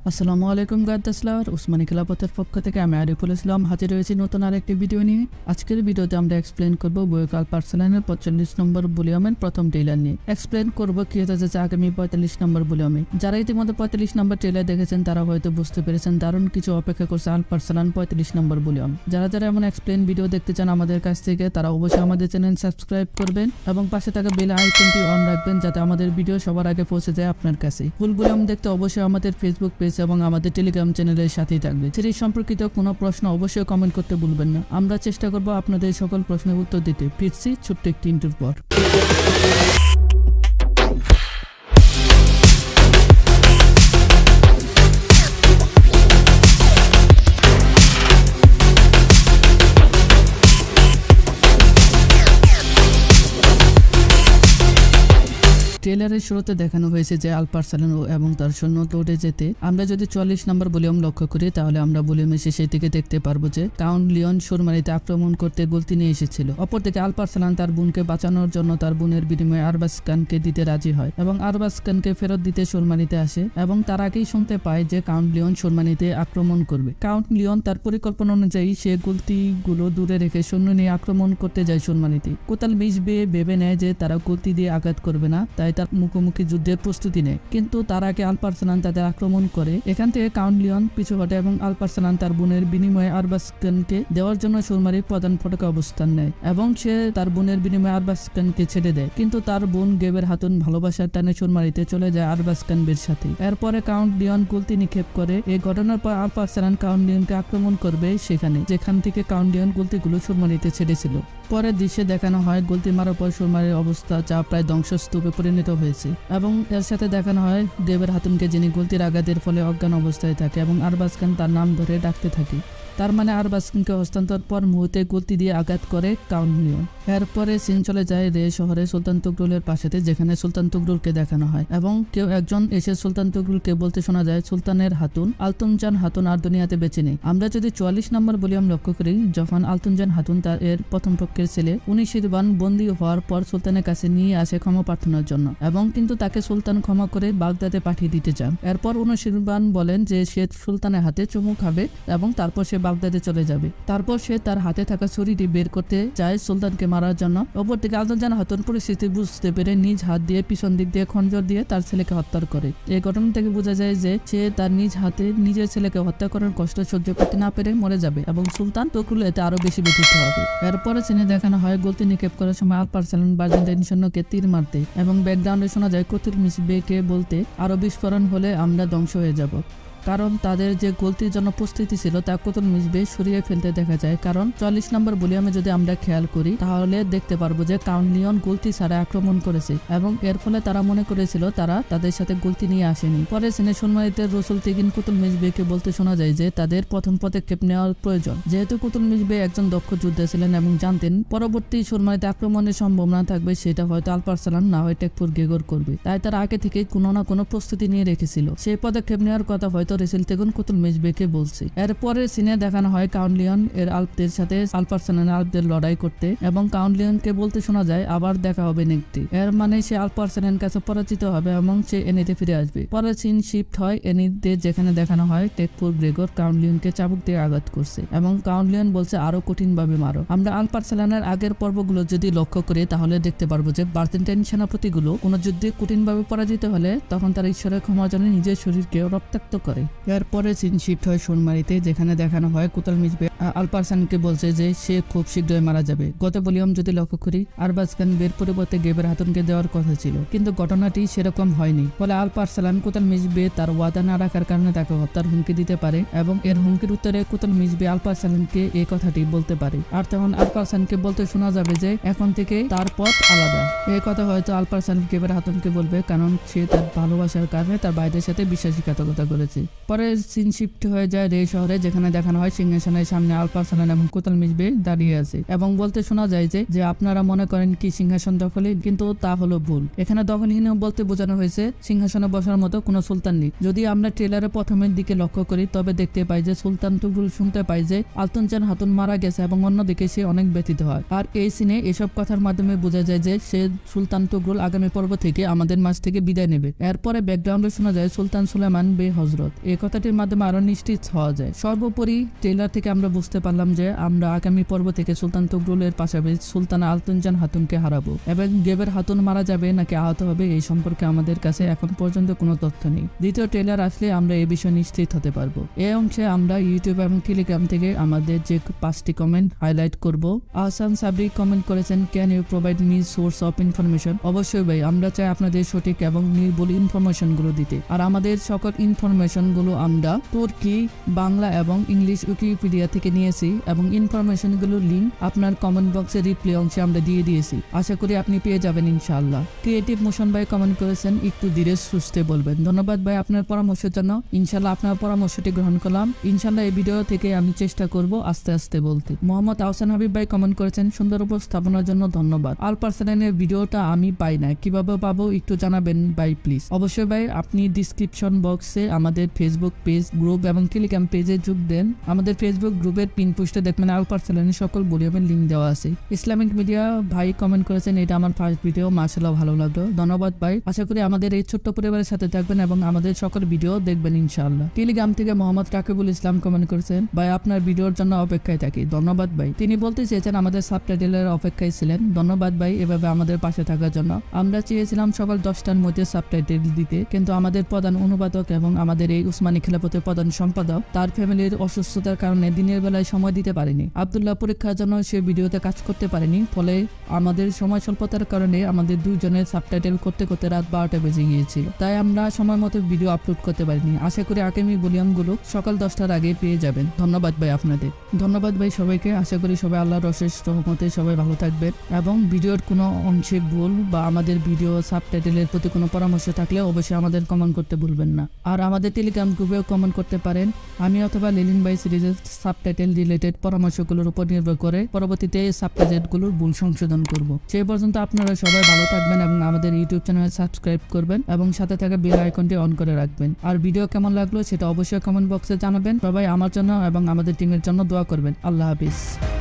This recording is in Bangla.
আসসালামু আলাইকুম গাদ্দাসলার উসমানী খেলাপথের পক্ষ থেকে আমি আরিফুল ইসলাম হাজির হয়েছি নতুন আরেকটি ভিডিও নিয়ে। আজকের ভিডিওতে আমরা এক্সপ্লেন করব বইয়ের আরসালানের 45 নম্বর ভলিউমের প্রথম ট্রেলার নিয়ে। এক্সপ্লেন করব কি হতে যাচ্ছে আগামী 45 নম্বর ভলিউমে। যারা ইতিমধ্যে 45 নম্বর ট্রেলার দেখেছেন তারা হয়তো বুঝতে পেরেছেন দারুণ কিছু অপেক্ষা করছে আরসালান 45 নম্বর ভলিউম। যারা যারা এমন এক্সপ্লেন ভিডিও দেখতে চান আমাদের কাছ থেকে তারা অবশ্যই আমাদের চ্যানেল সাবস্ক্রাইব করবেন এবং পাশে থাকা বেল আইকনটি অন রাখবেন যাতে আমাদের ভিডিও সবার আগে পৌঁছে যায় আপনার কাছে। ফুল ভলিউম দেখতে অবশ্যই আমাদের ফেসবুক পেজ এবং আমাদের টেলিগ্রাম চ্যানেলের সাথেই থাকবে। সিরিজ সম্পর্কিত কোনো প্রশ্ন অবশ্যই কমেন্ট করতে ভুলবেন না। আমরা চেষ্টা করব আপনাদের সকল প্রশ্নের উত্তর দিতে। ফিরছি ছোট্ট একটি ইন্টারভিউর পর। ট্রেলারের শুরুতে দেখানো হয়েছে যে আরসালান এবং তার সৈন্য দৌড়ে যেতে আমরা যদি 44 নম্বর ভলিউম লক্ষ্য করি তাহলে আমরা ভলিউমের শেষের দিকে দেখতে পারবো যে কাউন্ট লিওন সুরমারিতে আক্রমণ করতে গলতি নিয়ে এসেছিল। অপরদিকে আরসালান তার বোনকে বাঁচানোর জন্য তার বোনের বিনিময়ে আরবাসকানকে দিতে রাজি হয় এবং আরবাসকানকে ফেরত দিতে সুরমারিতে আসে এবং তার আগেই শুনতে পায় যে কাউন্ট লিওন সুরমারিতে আক্রমণ করবে। কাউন্ট লিওন তার পরিকল্পনা অনুযায়ী সে গলতিগুলো দূরে রেখে সৈন্য নিয়ে আক্রমণ করতে যায় সুরমারিতে। কোতাল মিশবে ভেবে নেয় যে তারা গলতি দিয়ে আঘাত করবে না, তাই তার মুখোমুখি যুদ্ধের প্রস্তুতি নেয়, কিন্তু তার আগে আরসালান তাদের আক্রমণ করে। এখান থেকে কাউন্ট লিওন পিছু হটে এবং আরসালান তার বোনের বিনিময়ে আরবাসকানকে দেওয়ার জন্য সুরমারির প্রধান ফটকে অবস্থান নেয় এবং সে তার বোনের বিনিময়ে আরবাসকানকে ছেড়ে দেয়, কিন্তু তার বোন গেবের হাতুন ভালোবাসার টানে সুরমারিতে চলে যায় আরবাসকানের সাথে। এরপরে কাউন্ট লিওন গলতি নিক্ষেপ করে। এই ঘটনার পর আরসালান কাউন্ট লিওনকে আক্রমণ করবে সেখানে যেখান থেকে কাউন্ট লিওন গলতিগুলো সুরমারিতে ছেড়েছিল। পরের দৃশ্যে দেখানো হয় গলতি মারার পর সুরমারির অবস্থা যা প্রায় ধ্বংসস্তূপে পরিণত হয়েছে এবং এর সাথে দেখানো হয় গেবের হাতুনকে যিনি গলতির আঘাতের ফলে অজ্ঞান অবস্থায় থাকে এবং আরবাসকান তার নাম ধরে ডাকতে থাকে। তার মানে আরবাসকানকে হস্তান্তর পর মুহূর্তে গলতি দিয়ে আঘাত করে কাউন্ট লিওন। এরপরে সিন চলে যায় রে শহরে সুলতান তুগরুলের পাশেতে যেখানে সুলতান তুগরুলকে দেখানো হয় এবং কেউ একজন এসে সুলতান তুগরুলকে বলতে শোনা যায় সুলতানের হাতুন আলতুনজান হাতুন আর দুনিয়াতে বেঁচে নেই। আমরা যদি 44 নম্বর ভলিউম লক্ষ্য করি, যখন আলতুনজান হাতুন তার এর প্রথম পক্ষের ছেলে উনিশিরবান বন্দী হওয়ার পর সুলতানের কাছে নিয়ে আসে ক্ষমা প্রার্থনার জন্য এবং কিন্তু তাকে সুলতান ক্ষমা করে বাগদাদে পাঠিয়ে দিতে চান। এরপর উনিশিরবান বলেন যে সে সুলতানের হাতে চুমু খাবে এবং তারপর সে বাগদাদে চলে যাবে। তারপর সে তার হাতে থাকা ছুরিটি বের করতে যায় সুলতানকে মারার জন্য। অপরদিকে আলতুনজান হাতুন পরিস্থিতি বুঝতে পেরে নিজ হাত দিয়ে পিছন দিক দিয়ে খঞ্জর দিয়ে তার ছেলেকে হত্যা করে। এই ঘটনা থেকে বোঝা যায় যে সে তার নিজ হাতে নিজের ছেলেকে হত্যা করার কষ্ট সহ্য করতে না পেরে মরে যাবে এবং সুলতান তুগরুল এতে আরো বেশি ব্যথিত হবে। এরপরে সিনে দেখানো হয় গলতি নিক্ষেপ করার সময় আরসালান বার্জেন্টাইন সৈন্যকে তীর মারতে এবং ব্যাকগ্রাউন্ডে শোনা যায় কুতুল মিসবেকে বলতে আরো বিস্ফোরণ হলে আমরা ধ্বংস হয়ে যাব, কারণ তাদের যে গলতির জন্য প্রস্তুতি ছিল তা কুতুল মিসবে সরিয়ে ফেলতে দেখা যায়। কারণ 44 নম্বর ভলিউমে যদি আমরা খেয়াল করি তাহলে দেখতে পারবো যে কাউন্ট লিওন গলতি ছাড়া আক্রমণ করেছে এবং এর ফলে তারা মনে করেছিল তারা তাদের সাথে গলতি নিয়ে আসেনি। পরে সিনে সুরমারিতে রসুল তিগিন কুতুল মিসবেকে বলতে শোনা যায় যে তাদের প্রথম পদক্ষেপ নেওয়ার প্রয়োজন, যেহেতু কুতুল মিসবে একজন দক্ষ যোদ্ধা ছিলেন এবং জানতেন পরবর্তী সুরমারিতে আক্রমণের সম্ভাবনা থাকবে সেটা হয়তো আরসালান না হয় টেকফুর গেগর করবে, তাই তারা আগে থেকে কোনো না কোনো প্রস্তুতি নিয়ে রেখেছিল। সেই পদক্ষেপ নেওয়ার কথা হয়তো রেসেল তেগুন কুতুল মিসবেকে বলছে। এরপরে সিনে দেখানো হয় কাউন্ট লিওন এর আলপদের সাথে আরসালানের আলপদের লড়াই করতে এবং কাউন্ট লিওনকে বলতে শোনা যায় আবার দেখা হবে নেকটি। এর মানে সে আরসালানের কাছে পরাজিত হবে এবং সে এনিতে ফিরে আসবে। পরে সিন শিফট হয় এনিতে যেখানে দেখানো হয় টেকফুর গ্রেগর কাউন্ট লিওনকে চাবুক দিয়ে আঘাত করছে এবং কাউন্ট লিওন বলছে আরো কঠিন ভাবে মারো। আমরা আরসালানের আগের পর্বগুলো যদি লক্ষ্য করি তাহলে দেখতে পারবো যে বার্জেন্টাইন সেনাপতিগুলো কোনো যুদ্ধে কঠিন ভাবে পরাজিত হলে তখন তারা ঈশ্বরের ক্ষমার জন্য নিজের শরীরকে রক্তাক্ত করে। এরপরে সিন শিফট হয় সুরমারিতে যেখানে দেখানো হয় কুতুল মিসবে আরসালানকে বলছে যে সে খুব শীঘ্রই মারা যাবে। গত ভলিউম যদি লক্ষ্য করি আরবাসকান বের পরিবর্তে গেবের হাতুনকে দেওয়ার কথা ছিল, কিন্তু ঘটনাটি সেরকম হয়নি। ফলে আরসালান কুতুল মিসবে তার ওয়াদা না রাখার কারণে তাকে হত্যার হুমকি দিতে পারে এবং এর হুমকির উত্তরে কুতুল মিসবে আরসালানকে এই কথাটি বলতে পারে। আর তখন আরসালানকে বলতে শোনা যাবে যে এখন থেকে তার পথ আলাদা। এই কথা হয়তো আরসালান গেবের হাতুনকে বলবে কারণ সে তার ভালোবাসার কারণে তার ভাইদের সাথে বিশ্বাসঘাতকতা করেছে। পরে সিন শিফট হয়ে যায় রে শহরে যেখানে দেখানো হয় সিংহাসনের সামনে আরসালান এবং কুতুল মিসবে দাঁড়িয়ে আছে এবং বলতে শোনা যায় যে আপনারা মনে করেন কি সিংহাসন দখলে, কিন্তু তা হলো ভুল। এখানে দখলহীন বলতে বোঝানো হয়েছে সিংহাসনে বসার মতো কোনো সুলতান নেই। যদি আমরা ট্রেলারের প্রথমের দিকে লক্ষ্য করি তবে দেখতে পাই যে সুলতান তুগরুল শুনতে পাই যে আলতুনজান হাতুন মারা গেছে এবং অন্যদিকে সে অনেক ব্যথিত হয়। আর এই সিনে এসব কথার মাধ্যমে বোঝা যায় যে সে সুলতান তুগরুল আগামী পর্ব থেকে আমাদের মাঝ থেকে বিদায় নেবে। এরপরে ব্যাকগ্রাউন্ডে শোনা যায় সুলতান সুলেমান বে হজরত এই কথাটির মাধ্যমে আরো নিশ্চিত হওয়া যায়। সর্বোপরি ট্রেলার থেকে আমরা বুঝতে পারলাম যে আমরা আগামী পর্ব থেকে সুলতান তগরুলের পাশাপাশি সুলতানা আলতুনজান হাতুনকে হারাবো এবং গেবের হাতুন মারা যাবে নাকি আহত হবে এই সম্পর্কে আমাদের কাছে এখন পর্যন্ত কোনো তথ্য নেই। দ্বিতীয় ট্রেলার আসলে আমরা এই বিষয়ে নিশ্চিত হতে পারবো। এই অংশে আমরা ইউটিউব এবং টেলিগ্রাম থেকে আমাদের যে 5টি কমেন্ট হাইলাইট করব। আহসান সাবরি কমেন্ট করেছেন, can you provide me source of information? অবশ্যই ভাই, আমরা চাই আপনাদের সঠিক এবং নির্ভুল ইনফরমেশন গুলো দিতে। আর আমাদের সকল ইনফরমেশন গুলো আমরা তুর্কি, বাংলা এবং ইংলিশ উইকিপিডিয়া থেকে নিয়েছি এবং ইনফরমেশন গুলোর লিঙ্ক আপনার কমেন্ট বক্সে রিপ্লাই অংশে আমরা দিয়ে দিয়েছি। আশা করি আপনি পেয়ে যাবেন ইনশাআল্লাহ। ক্রিয়েটিভ মোশন ভাই কমেন্ট করেছেন, একটু ধীরে সুস্থে বলবেন। ধন্যবাদ ভাই আপনার পরামর্শের জন্য। ইনশাআল্লাহ আপনার পরামর্শটি গ্রহণ করলাম। ইনশাআল্লাহ এই ভিডিও থেকে আমি চেষ্টা করব আস্তে আস্তে বলতে। মোহাম্মদ আহসান হাবিব ভাই কমেন্ট করেছেন, সুন্দর উপস্থাপনার জন্য ধন্যবাদ। আলপারসালানের ভিডিওটা আমি পাই না, কিভাবে পাবো একটু জানাবেন ভাই প্লিজ। অবশ্যই ভাই, আপনি ডিসক্রিপশন বক্সে আমাদের ফেসবুক পেজ, গ্রুপ এবং টেলিগ্রাম পেজে যোগ দেন। আমাদের ফেসবুক গ্রুপের পিন পোস্টে দেখবেন আলপারসালানের সকল ভলিউমের লিঙ্ক দেওয়া আছে। ইসলামিক মিডিয়া ভাই কমেন্ট করেছেন, এটা আমার ফার্স্ট ভিডিও, মাশাআল্লাহ ভালো লাগলো। ধন্যবাদ ভাই। আশা করি আমাদের এই ছোট্ট পরিবারের সাথে থাকবেন এবং আমাদের সকল ভিডিও দেখবেন ইনশাআল্লাহ। টেলিগ্রাম থেকে মোহাম্মদ রাকিবুল ইসলাম কমেন্ট করেছেন, ভাই আপনার ভিডিওর জন্য অপেক্ষায় থাকি। ধন্যবাদ ভাই। তিনি বলতে চেয়েছেন আমাদের সাবটাইটেলের অপেক্ষায় ছিলেন। ধন্যবাদ ভাই এভাবে আমাদের পাশে থাকার জন্য। আমরা চেয়েছিলাম সকাল 10টার মধ্যে সাবটাইটেল দিতে, কিন্তু আমাদের প্রধান অনুবাদক এবং আমাদের এই উসমানী খেলাফতের প্রধান সম্পাদক তার ফ্যামিলির অসুস্থতার কারণে দিনের বেলায় সময় দিতে পারেনি। আব্দুল্লাহ পরীক্ষার জন্য সে ভিডিওতে কাজ করতে পারেনি, ফলে আমাদের সময় স্বল্পতার কারণে আমাদের দুইজনের সাবটাইটেল করতে করতে রাত 12টা বেজে গিয়েছিল। তাই আমরা সময় মতো ভিডিও আপলোড করতে পারিনি। আশা করি আগামী ভলিউমগুলো সকাল 10টার আগে পেয়ে যাবেন। ধন্যবাদ ভাই আপনাদের। ধন্যবাদ ভাই সবাইকে। আশা করি সবাই আল্লাহর অশেষ রহমতে সবাই ভালো থাকবেন এবং ভিডিওর কোনো অংশে ভুল বা আমাদের ভিডিও সাবটাইটেলের প্রতি কোনো পরামর্শ থাকলে অবশ্যই আমাদের কমেন্ট করতে ভুলবেন না। আর আমাদের টেলিগ্রাম গ্রুপেও কমেন্ট করতে পারেন। আমি অথবা লিলিন ভাই সিরিজের সাবটাইটেল রিলেটেড পরামর্শগুলোর উপর নির্ভর করে পরবর্তীতে সাবটাইটেলগুলোর ভুল সংশোধন করব। সেই পর্যন্ত আপনারা সবাই ভালো থাকবেন এবং আমাদের ইউটিউব চ্যানেল সাবস্ক্রাইব করবেন এবং সাথে থাকা বেল আইকনটি অন করে রাখবেন। আর ভিডিও কেমন লাগলো সেটা অবশ্যই কমেন্ট বক্সে জানাবেন। সবাই আমার জন্য এবং আমাদের টিমের জন্য দোয়া করবেন। আল্লাহ হাফিজ।